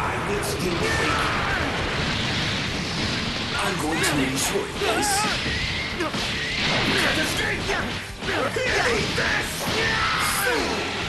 I will still break. I'm going to enjoy this. Eat this!